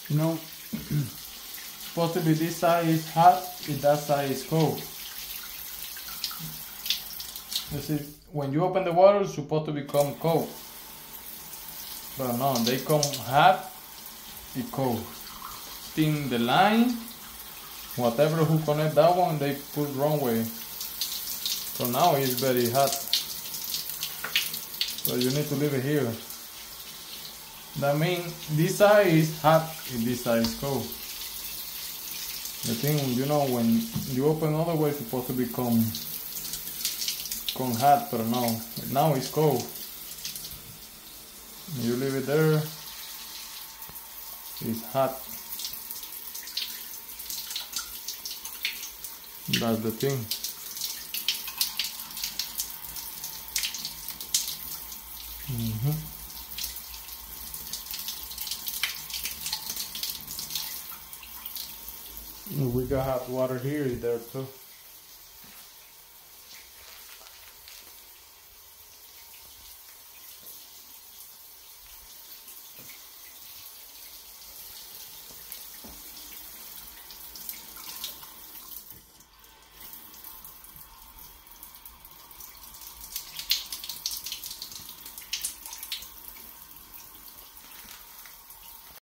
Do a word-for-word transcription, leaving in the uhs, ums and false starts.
You know, supposed to be this side is hot and that side is cold. You see, when you open the water, it's supposed to become cold. But no, they come hot and cold. Thin the line, whatever who connect that one, they put wrong way. So now it's very hot. So you need to leave it here. That means this side is hot and this side is cold. The thing, you know, when you open other way, it's supposed to become, become hot, but no, now it's cold. You leave it there, it's hot. That's the thing. Mm-hmm. We got hot water here, there too.